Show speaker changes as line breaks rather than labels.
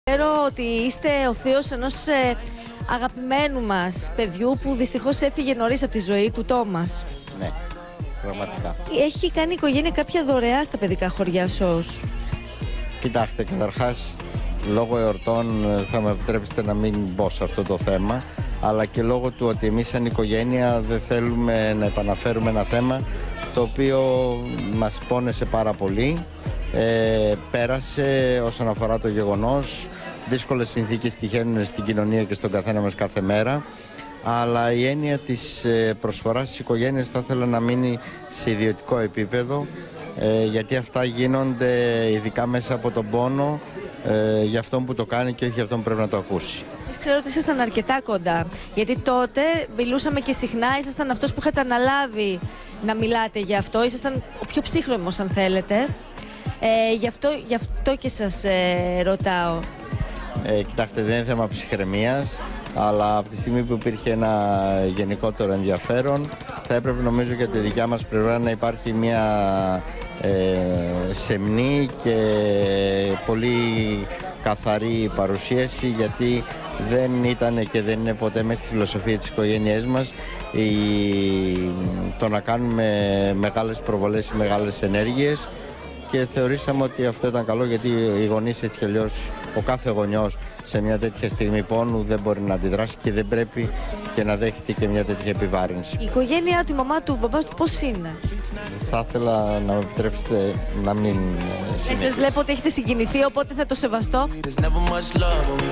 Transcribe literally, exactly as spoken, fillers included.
Ξέρω ότι είστε ο θείος ενός ε, αγαπημένου μας παιδιού που δυστυχώς έφυγε νωρίς από τη ζωή του, Τόμας.
Ναι, πραγματικά.
Έχει κάνει η οικογένεια κάποια δωρεά στα παιδικά χωριά ΣΟΣ?
Κοιτάξτε, καταρχάς, λόγω εορτών θα με επιτρέψετε να μην μπω σε αυτό το θέμα, αλλά και λόγω του ότι εμείς σαν οικογένεια δεν θέλουμε να επαναφέρουμε ένα θέμα το οποίο μας πόνεσε πάρα πολύ. Ε, πέρασε όσον αφορά το γεγονός. Δύσκολες συνθήκες τυχαίνουν στην κοινωνία και στον καθένα μας κάθε μέρα, αλλά η έννοια της προσφοράς της οικογένειας θα ήθελα να μείνει σε ιδιωτικό επίπεδο, ε, γιατί αυτά γίνονται ειδικά μέσα από τον πόνο ε, για αυτόν που το κάνει και όχι για αυτόν που πρέπει να το ακούσει.
Σας ξέρω ότι ήσασταν αρκετά κοντά, γιατί τότε μιλούσαμε και συχνά, ήσασταν αυτός που είχατε αναλάβει να μιλάτε για αυτό, ήσασταν ο πιο ψύχρεμος αν θέλετε, ε, γι' αυτό, γι' αυτό και σας ε, ρωτάω.
Ε, κοιτάξτε, δεν είναι θέμα ψυχραιμίας, αλλά από τη στιγμή που υπήρχε ένα γενικότερο ενδιαφέρον, θα έπρεπε νομίζω για τη δικιά μας πλευρά να υπάρχει μια ε, σεμνή και πολύ καθαρή παρουσίαση, γιατί δεν ήταν και δεν είναι ποτέ μέσα στη φιλοσοφία της οικογένειάς μας η, το να κάνουμε μεγάλες προβολές ή μεγάλες ενέργειες, και θεωρήσαμε ότι αυτό ήταν καλό, γιατί οι γονείς έτσι κι αλλιώς, ο κάθε γονιός σε μια τέτοια στιγμή πόνου δεν μπορεί να αντιδράσει και δεν πρέπει και να δέχεται και μια τέτοια επιβάρυνση.
Η οικογένειά του, η μαμά του, ο μπαμπάς του πώς είναι?
Θα ήθελα να με επιτρέψετε να μην συνεχίσω.
Σας βλέπω ότι έχετε συγκινηθεί, οπότε θα το σεβαστώ.